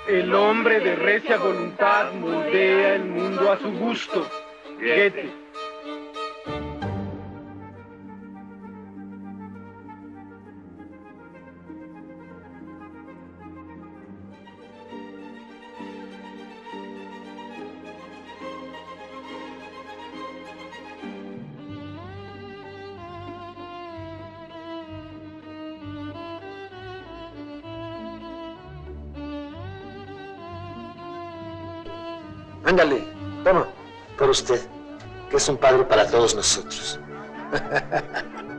El hombre de recia voluntad moldea el mundo a su gusto. Goethe. Ándale, toma, por usted, que es un padre para todos nosotros.